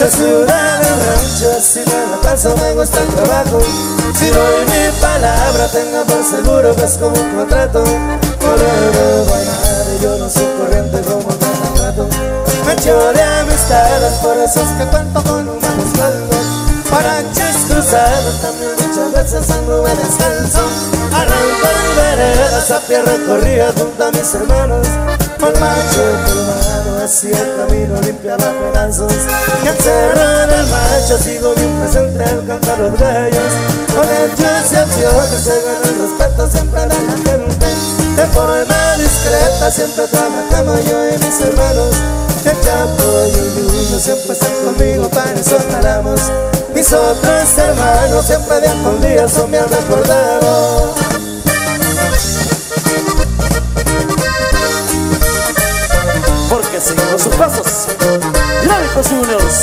Mucha ciudad en rancho, si me la paso me gusta el trabajo. Si doy mi palabra, tenga por seguro que es como un contrato. No debo bailar y yo no soy corriente como cada rato. Me echo de amistades, por eso es que cuento con un buen respaldo. Paraches cruzados, también muchas veces anduve descalzo. Arranco en veredas a pie recorrida junto a mis hermanos. Con macho hermano, así el camino limpiaba pedazos. Y al cerrar el macho sigo bien presente al cantar los gallos. Con hechos y acciones se gana el respeto siempre de la gente. De forma discreta siempre trabajamos yo y mis hermanos. El Chapo y el Niño siempre están conmigo, para eso paramos. Mis otros hermanos siempre de escondidas son bien recordados. Porque seguimos sus pasos. Lógicos Juniors.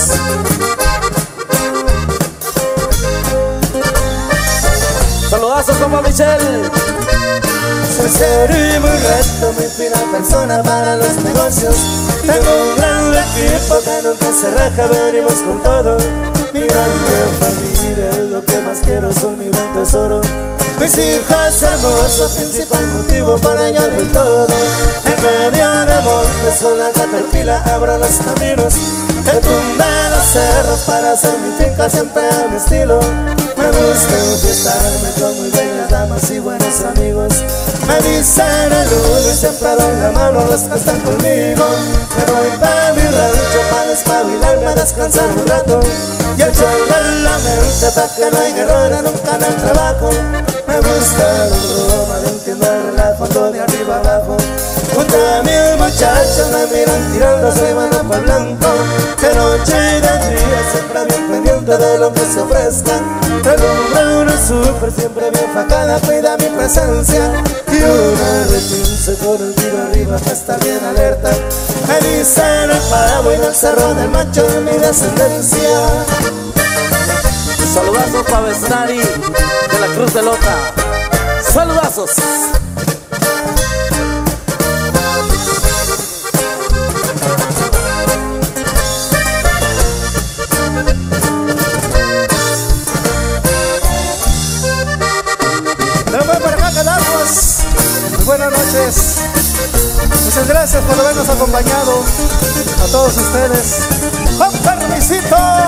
Saludazos, compa Michelle. Sincero y muy recto, muy fina persona para los negocios. Tengo un gran equipo que nunca se raja, venimos con todo. Mi gran familia es lo que más quiero, son mi gran tesoro. Mis hijas hermosas, principal motivo para hallar el todo. En medio de montes con la caterpillar abro los caminos. Que tumba los cerros para hacer mi finca siempre a mi estilo. Me gusta enfiestarme con muy bellas damas y buenos amigos. Me dicen el uno y siempre doy la mano a los que están conmigo. Me voy para mi rancho para despabilarme, descansar un rato y echarle la mente pa' que no haya errores nunca en el trabajo. Me gusta la broma, no entiendo el relajo, ando de arriba abajo. Junto a mis muchachos me miran tirando, soy mano pa' blanco. De noche y de día siempre bien pendiente de lo que se ofrezca. Relumbra una super, siempre bien facada, cuida mi presencia. Y una retince con el tiro arriba para estar bien alerta. Me dicen el pavo y el cerro del macho de mi descendencia. Saludazos para Vesnari de la Cruz de Lota. Saludazos. Muy buenas noches. Muchas gracias por habernos acompañado. A todos ustedes. ¡Con permisito!